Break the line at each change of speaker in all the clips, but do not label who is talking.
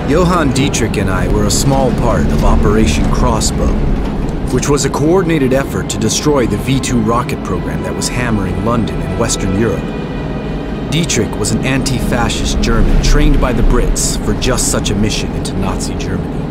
Johann Dietrich and I were a small part of Operation Crossbow, which was a coordinated effort to destroy the V-2 rocket program that was hammering London and Western Europe. Dietrich was an anti-fascist German trained by the Brits for just such a mission into Nazi Germany.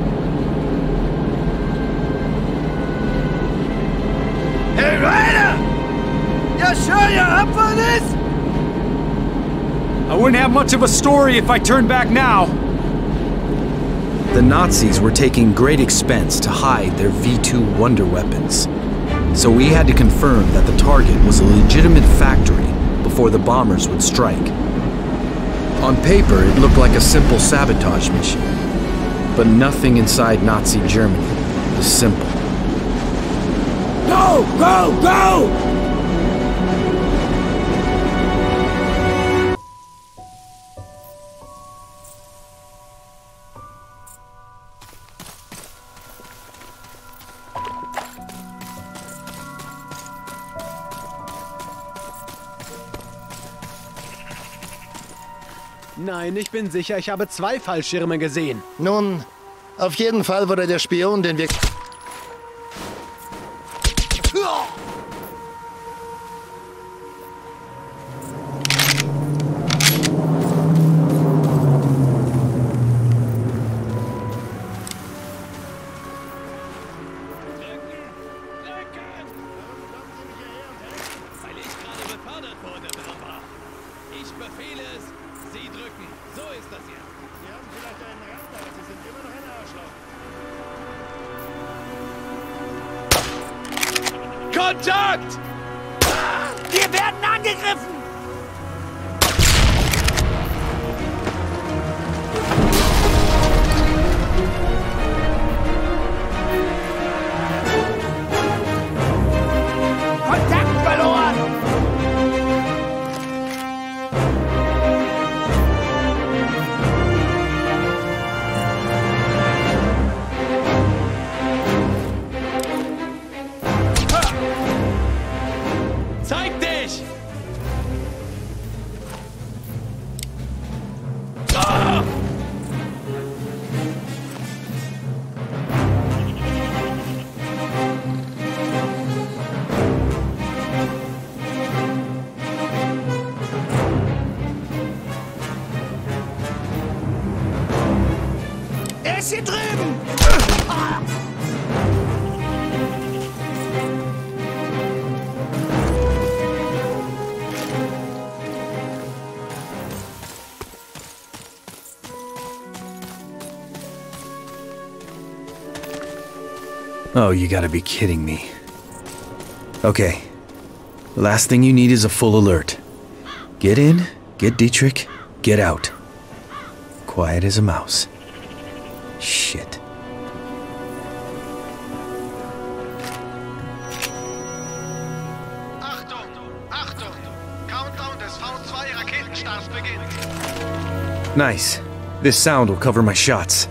Hey, Ryder! You sure you're up for this?
I wouldn't have much of a story if I turned back now.
The Nazis were taking great expense to hide their V-2 wonder weapons, so we had to confirm that the target was a legitimate factory before the bombers would strike. On paper, it looked like a simple sabotage mission, but nothing inside Nazi Germany was simple.
Go! Go! Go!
Nein, ich bin sicher, ich habe 2 Fallschirme gesehen.
Nun, auf jeden Fall wurde der Spion, den wir...
Kontakt! Wir werden angegriffen! Kontakt verloren! Zeig dich! Er ist hier drüben!
Oh, you gotta be kidding me. Okay. Last thing you need is a full alert. Get in, get Dietrich, get out. Quiet as a mouse. Shit.
Achtung! Achtung! Countdown des V2-Raketenstarts beginnt.
Nice. This sound will cover my shots.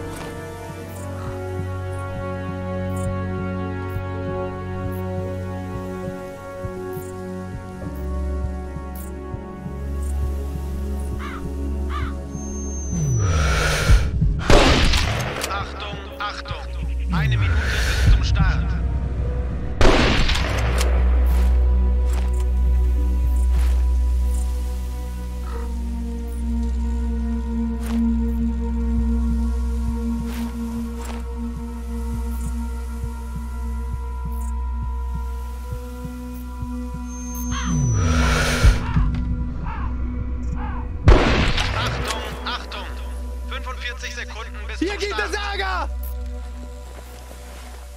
Eine Minute bis zum Start. Achtung, Achtung! 45 Sekunden bis zum Start.
Hier gibt es Ärger!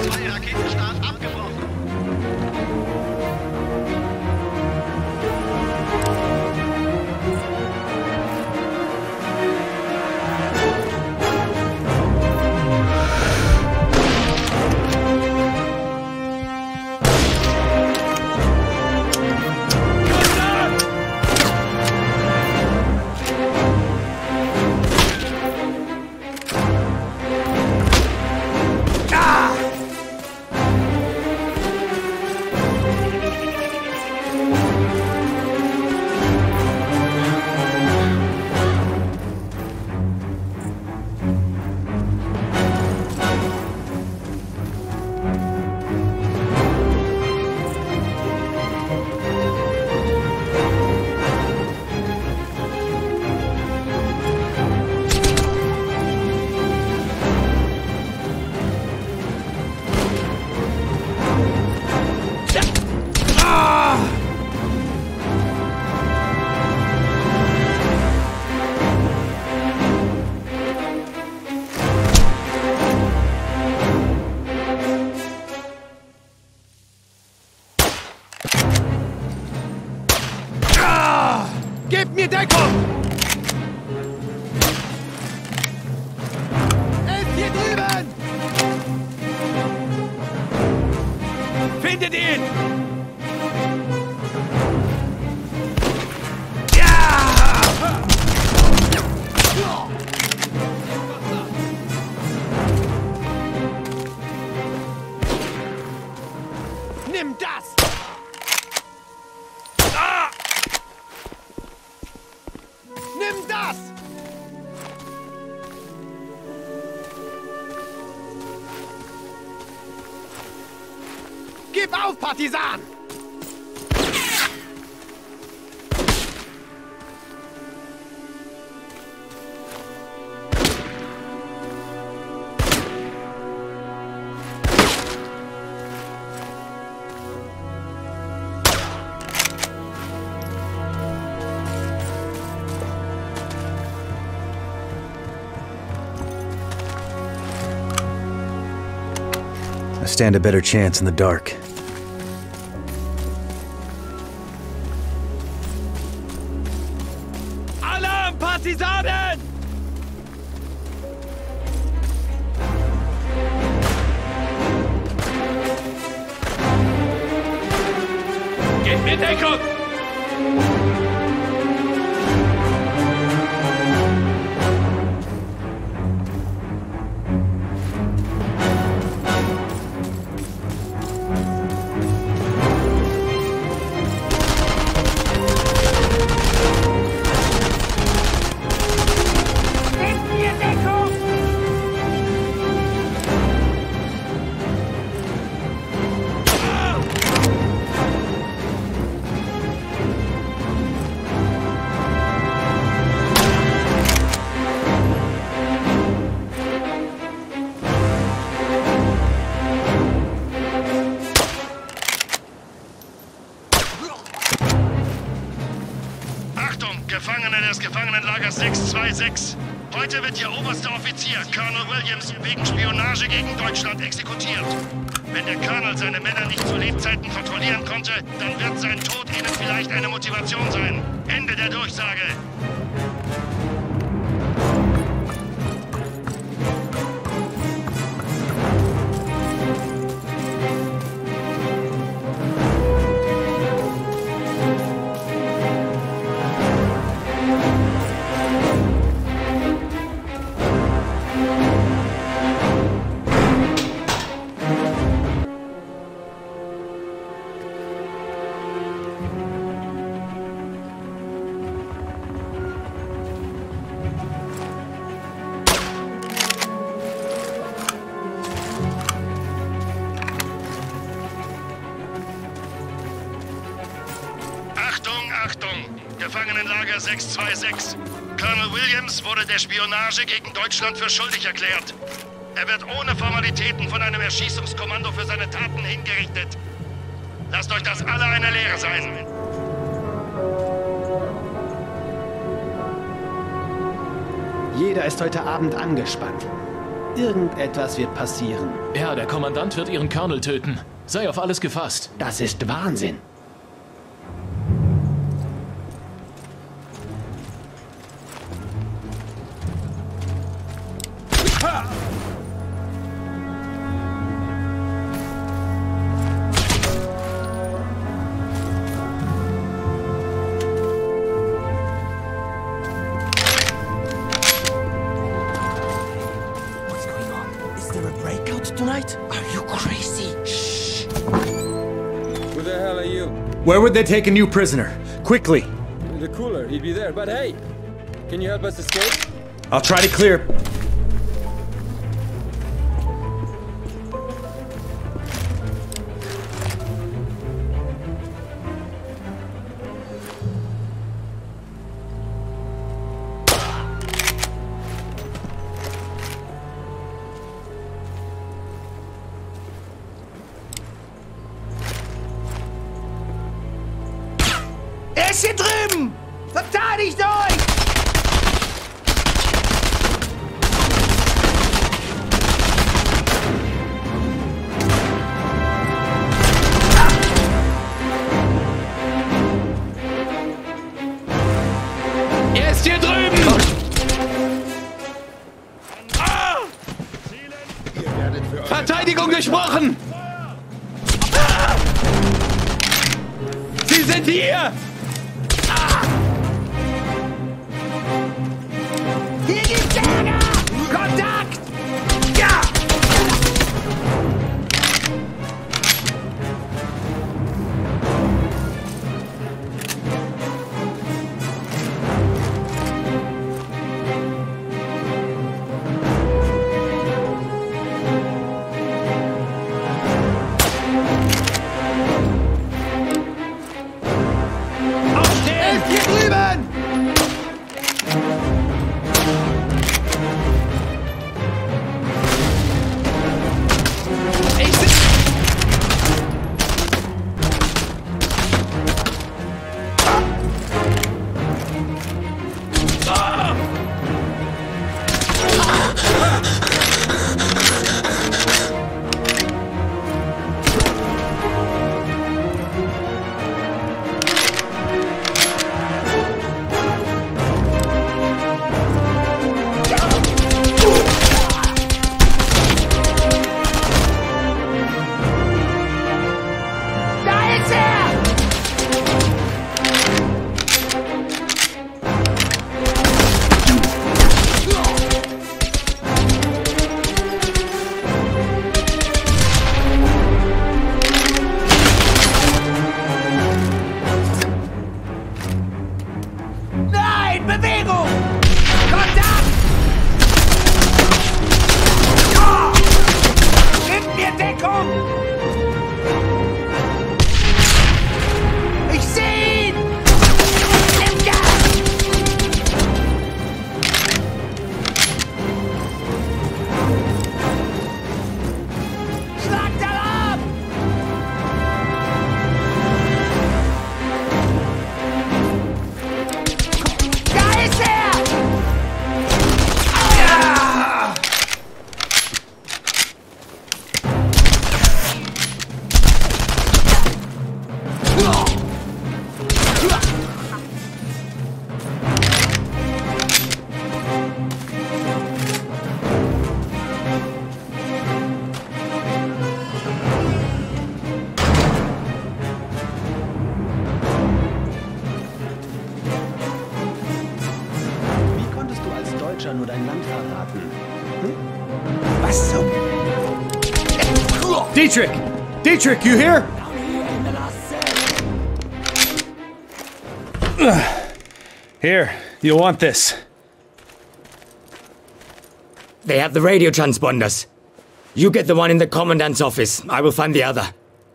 Teilraketenstart abgebrochen.
Gebt mir Deckung! Er ist hier drüben!
Findet ihn!
Nimm das! Nimm das! Gib auf, Partisan!
I stand a better chance in the dark.
Alarm, Partisanen! Gebt mir Deckung!
Gefangene des Gefangenenlagers 626. Heute wird Ihr oberster Offizier, Colonel Williams, wegen Spionage gegen Deutschland exekutiert. Wenn der Colonel seine Männer nicht zu Lebzeiten kontrollieren konnte, dann wird sein Tod Ihnen vielleicht eine Motivation sein. Ende der Durchsage. Gefangenenlager 626. Colonel Williams wurde der Spionage gegen Deutschland für schuldig erklärt. Er wird ohne Formalitäten von einem Erschießungskommando für seine Taten hingerichtet. Lasst euch das alle eine Lehre sein.
Jeder ist heute Abend angespannt.
Irgendetwas wird passieren.
Ja, der Kommandant wird Ihren Colonel töten. Sei auf alles gefasst.
Das ist Wahnsinn.
Where would they take a new prisoner? Quickly!
The cooler, he'd be there. But hey, can you help us escape?
I'll try to clear.
Er ist hier drüben! Verteidigt euch!
Er ist hier drüben! Verteidigung gesprochen! Sie sind hier!
Hier gibt's Ärger! Kontakt! Ja!
Aufstehen!
Hier drüben! Bewegung! Kontakt! Gib mir Deckung! Ich sehe ihn! Nimm Gas! Schlagt ab! Da ist er! Ja! Wie konntest du als Deutscher nur dein Land verraten? Hm? Was zum...
Dietrich! Dietrich, you here? Here, you'll want this.
They have the radio transponders. You get the one in the commandant's office. I will find the other.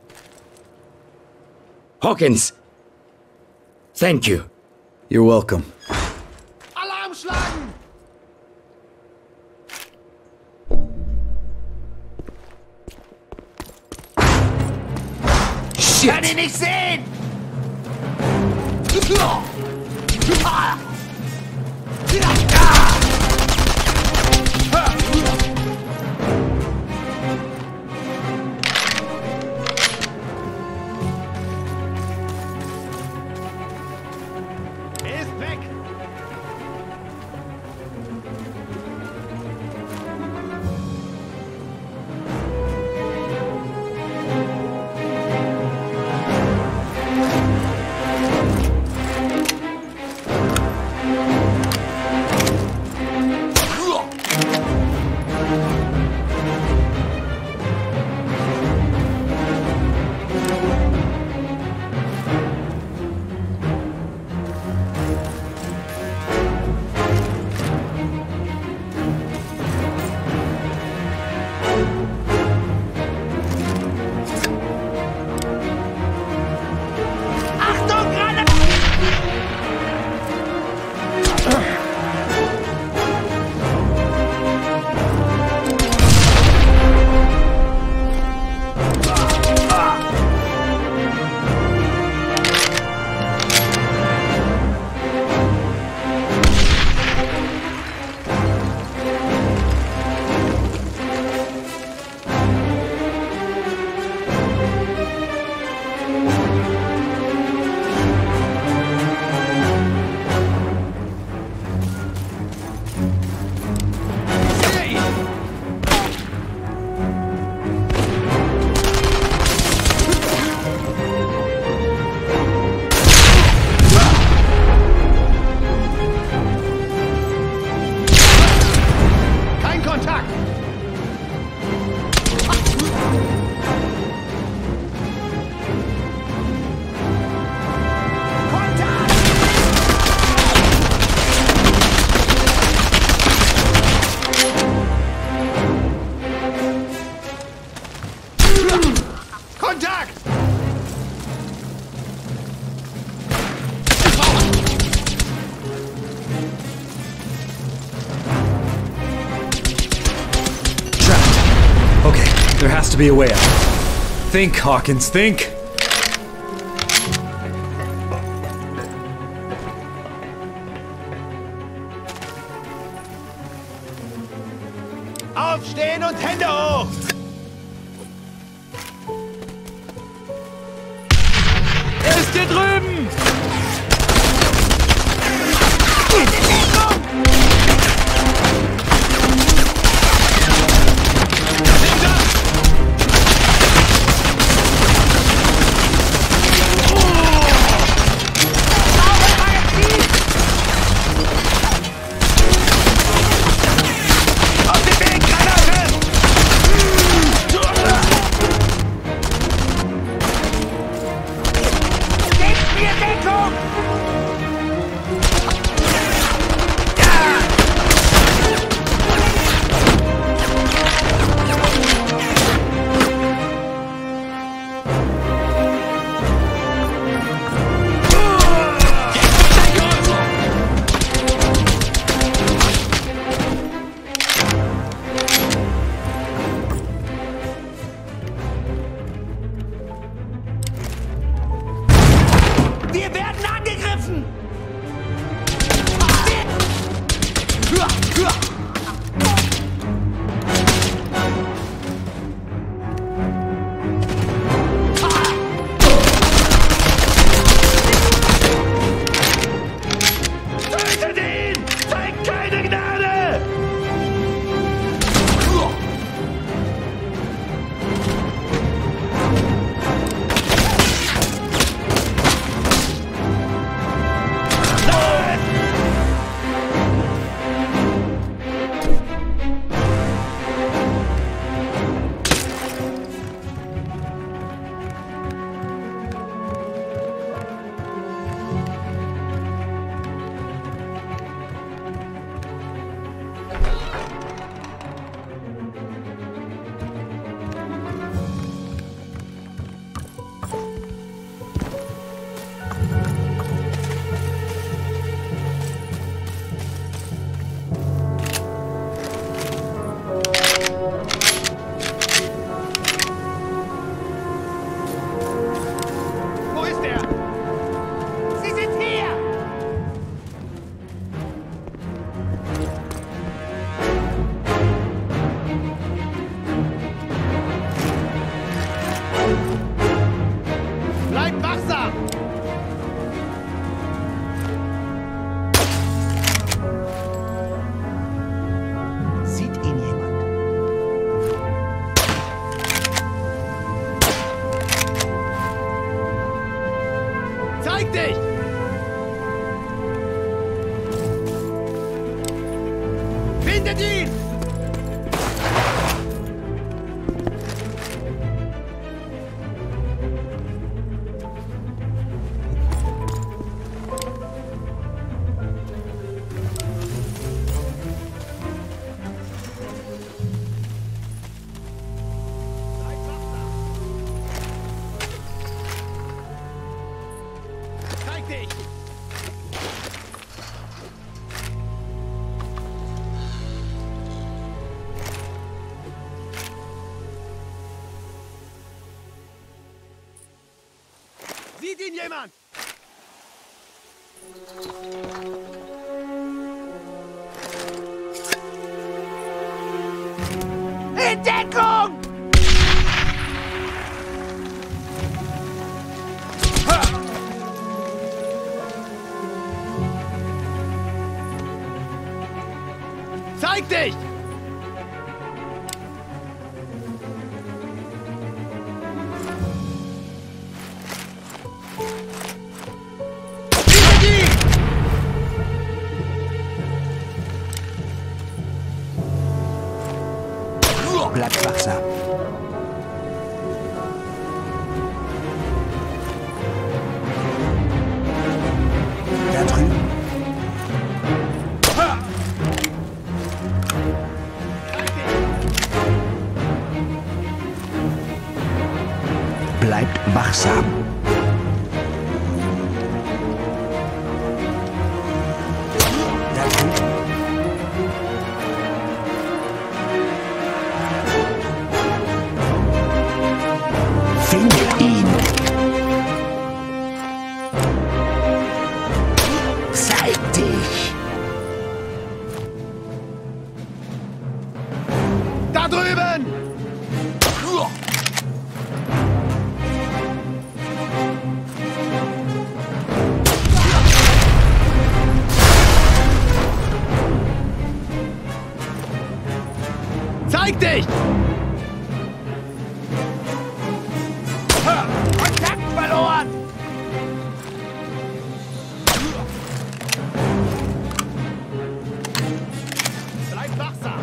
Hawkins! Thank you.
You're welcome.
Alarm schlagen!
Shit!
Kann ihn nicht sehen!
Kontakt!
Trapped. Okay, there has to be a way out. Think, Hawkins, think!
Aufstehen und Hände hoch!
Er ist hier drüben!
Sieht ihn jemand? In Deckung! Zeig dich!
Bleibt wachsam. Da drüben. Bleibt wachsam. Findet ihn. Zeig dich.
Da drüben! Zeig dich! Kontakt verloren! Bleib wachsam!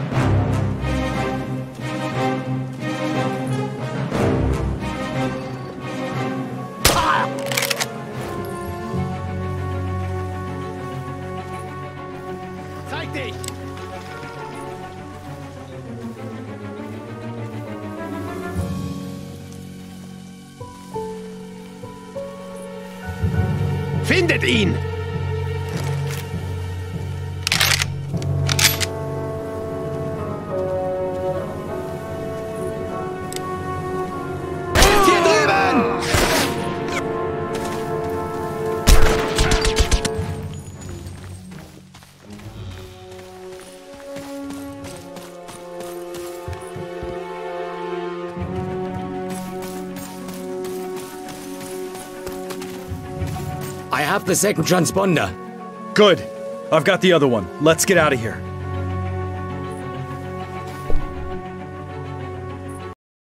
Zeig dich! Findet ihn! Hier drüben!
I have the second transponder.
Good. I've got the other one. Let's get out of here.